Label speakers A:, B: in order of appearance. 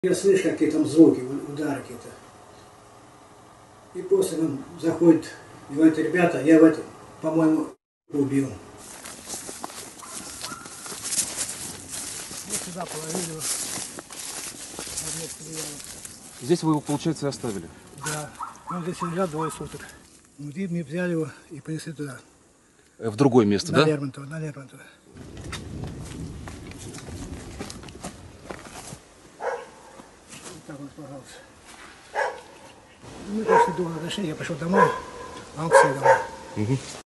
A: Я слышу, какие там звуки, удары какие-то. И после он заходит, и говорит: ребята, я в этом, по-моему, убил. Вот сюда положили его.
B: Здесь вы его, получается, и оставили?
A: Да. Он здесь лежал 2 суток. И мы взяли его и понесли туда.
B: В другое место, да?
A: На Лермонтова, на Лермонтова. Вот так вот, пожалуйста. Мы после долгого отношения, я пошел домой, а он к себе домой.